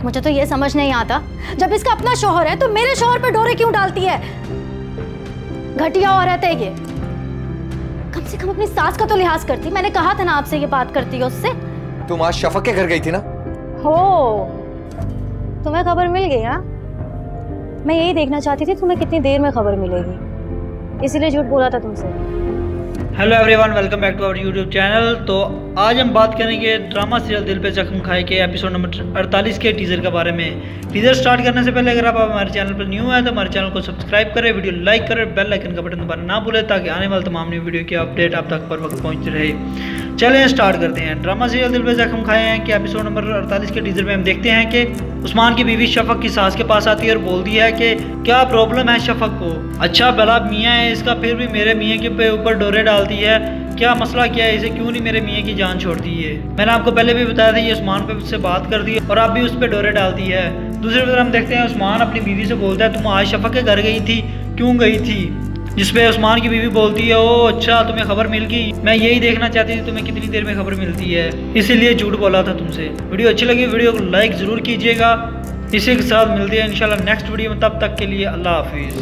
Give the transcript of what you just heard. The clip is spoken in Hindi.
मुझे तो ये समझ नहीं आता, जब इसका अपना शौहर है तो मेरे शौहर पे डोरे क्यों डालती है? घटिया औरत है ये। कम से कम अपनी सास का तो लिहाज करती। मैंने कहा था ना आपसे ये बात करती है उससे। तुम आज शफक के घर गई थी ना? हो, तुम्हें खबर मिल गई? हाँ, मैं यही देखना चाहती थी तुम्हें कितनी देर में खबर मिलेगी, इसीलिए झूठ बोला था तुमसे। Hello everyone, welcome back to our YouTube channel. तो आज हम बात करेंगे ड्रामा सीरियल दिल पे जख्म खाए के एपिसोड नंबर 48 के टीज़र के बारे में। टीज़र स्टार्ट करने से पहले अगर आप हमारे चैनल पर न्यू हैं तो हमारे चैनल को सब्सक्राइब करें, वीडियो लाइक करें, बेल आइकन का बटन दबाना ना भूलें ताकि आने वाले तमाम न्यू वीडियो की अपडेट आप तक पर वक्त पहुँचती रहे। चलें स्टार्ट करते हैं। ड्रामा सीरियल दिल पे जख्म खाए हैं कि एपिसोड नंबर 48 के टीज़र में हम देखते हैं कि उस्मान की बीवी शफक की सास के पास आती है और बोलती है कि क्या प्रॉब्लम है शफक को। अच्छा भला मियाँ है इसका, फिर भी मेरे मियाँ के ऊपर डोरे डालती है, क्या मसला क्या है, इसे क्यों नहीं मेरे मियाँ की जान छोड़ती है। मैंने आपको पहले भी बताया था ये उस्मान पे से बात करती है और अब भी उस पर डोरे डालती है। दूसरी तरफ हम देखते हैं उस्मान अपनी बीवी से बोलता है तुम आज शफक के घर गई थी, क्यों गई थी? जिसपे उस्मान की बीवी बोलती है ओ अच्छा तुम्हें खबर मिल गई, मैं यही देखना चाहती थी तुम्हें कितनी देर में खबर मिलती है, इसीलिए झूठ बोला था तुमसे। वीडियो अच्छी लगी वीडियो को लाइक ज़रूर कीजिएगा। इसी के साथ मिलते हैं इंशाल्लाह नेक्स्ट वीडियो में, तब तक के लिए अल्लाह हाफिज़।